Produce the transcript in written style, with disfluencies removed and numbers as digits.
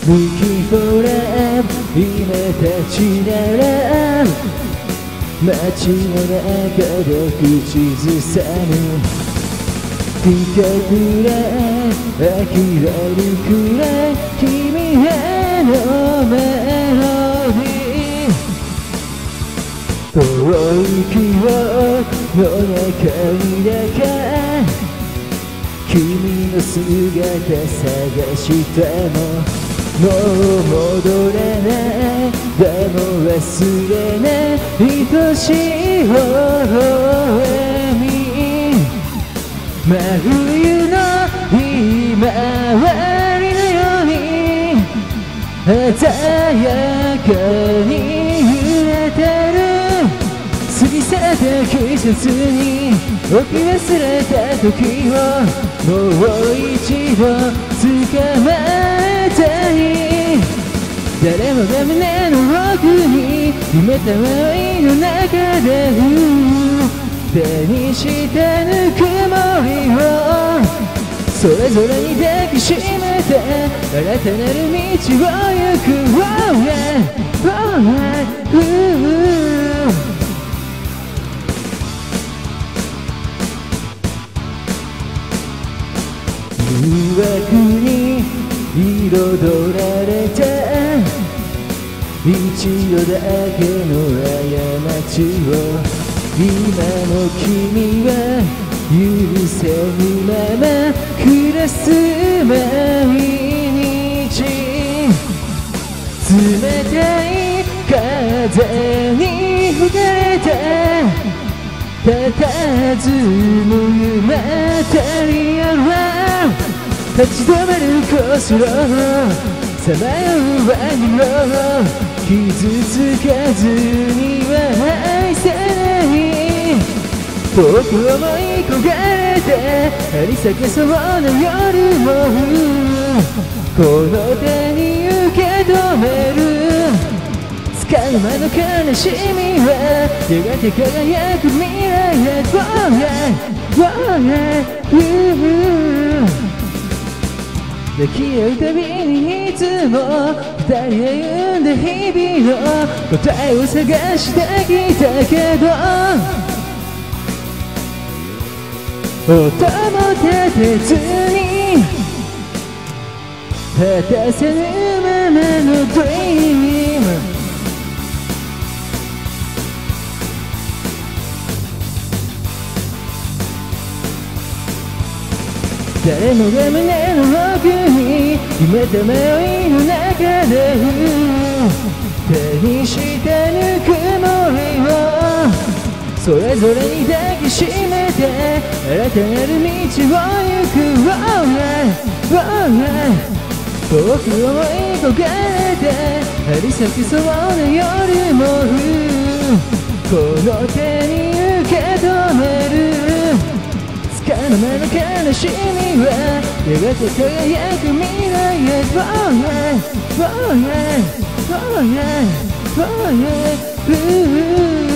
Looking for love 今たちなら街の中で口ずさむ近くら飽きられるくらい君へのメロディー遠い記憶の中にだけ君の姿探してももう戻れないでも忘れない愛しい微笑み真冬の今わりのように鮮やかに揺れてる過ぎ去った季節に置き忘れた時をもう一度捕まえたい誰もが胸の奥に秘めた愛の中で手にしたぬくもりをそれぞれに抱きしめて新たなる道を行く 誘惑に彩られた一度だけの過ちを今の君は許せぬまま暮らす毎日冷たい風に吹かれた佇むまたり合う立ち止まるクロスロードさまようワニを傷つかずには愛せない遠く思い焦がれて張り裂けそうな夜もこの手に受け止めるつかの間の悲しみはやがて輝く未来へ抱き合うたびにいつも二人歩んだ日々の答えを探してきたけど音も立てずに果たせぬままのドリーム誰もが胸の奥に秘めた迷いの中で手にしたぬくもりをそれぞれに抱きしめて新たなる道を行く遠く思い焦がれて張り裂けそうな夜もこの手に受け止めるつかの間の悲しみはやがて輝く未来へForever